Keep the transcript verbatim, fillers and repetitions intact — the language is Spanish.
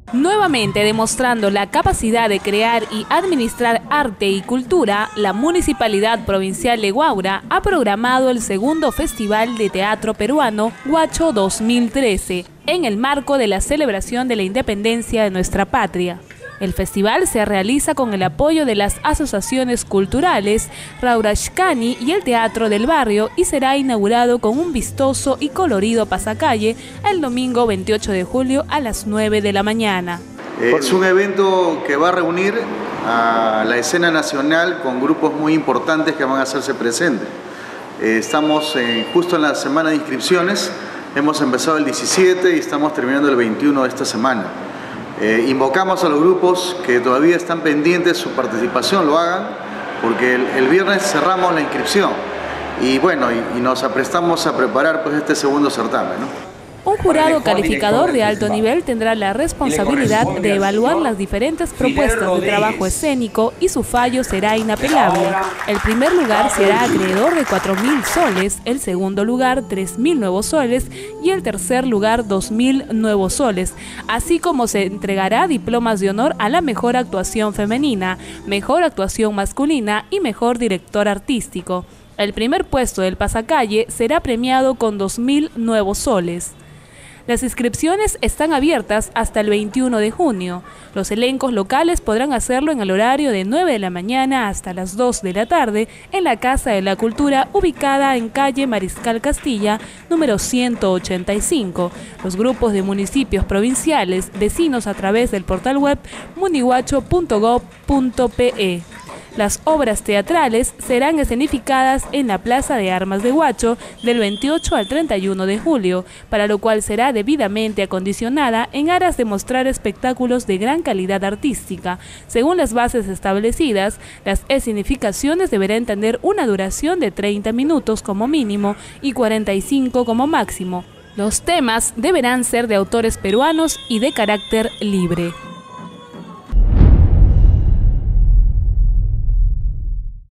Nuevamente demostrando la capacidad de crear y administrar arte y cultura, la Municipalidad Provincial de Huaura ha programado el segundo Festival de Teatro Peruano Huacho dos mil trece, en el marco de la celebración de la independencia de nuestra patria. El festival se realiza con el apoyo de las asociaciones culturales Raurashkani y el Teatro del Barrio y será inaugurado con un vistoso y colorido pasacalle el domingo veintiocho de julio a las nueve de la mañana. Es un evento que va a reunir a la escena nacional con grupos muy importantes que van a hacerse presentes. Estamos eh, justo en la semana de inscripciones, hemos empezado el diecisiete y estamos terminando el veintiuno de esta semana. Eh, invocamos a los grupos que todavía están pendientes de su participación, lo hagan, porque el, el viernes cerramos la inscripción y bueno, y, y nos aprestamos a preparar pues este segundo certamen, ¿no? Un jurado calificador de alto nivel tendrá la responsabilidad de evaluar las diferentes propuestas de trabajo escénico y su fallo será inapelable. El primer lugar será acreedor de cuatro mil soles, el segundo lugar tres mil nuevos soles y el tercer lugar dos mil nuevos soles, así como se entregará diplomas de honor a la mejor actuación femenina, mejor actuación masculina y mejor director artístico. El primer puesto del pasacalle será premiado con dos mil nuevos soles. Las inscripciones están abiertas hasta el veintiuno de junio. Los elencos locales podrán hacerlo en el horario de nueve de la mañana hasta las dos de la tarde en la Casa de la Cultura ubicada en calle Mariscal Castilla, número ciento ochenta y cinco. Los grupos de municipios provinciales, vecinos a través del portal web munihuacho punto gob punto pe. Las obras teatrales serán escenificadas en la Plaza de Armas de Huacho del veintiocho al treinta y uno de julio, para lo cual será debidamente acondicionada en aras de mostrar espectáculos de gran calidad artística. Según las bases establecidas, las escenificaciones deberán tener una duración de treinta minutos como mínimo y cuarenta y cinco como máximo. Los temas deberán ser de autores peruanos y de carácter libre.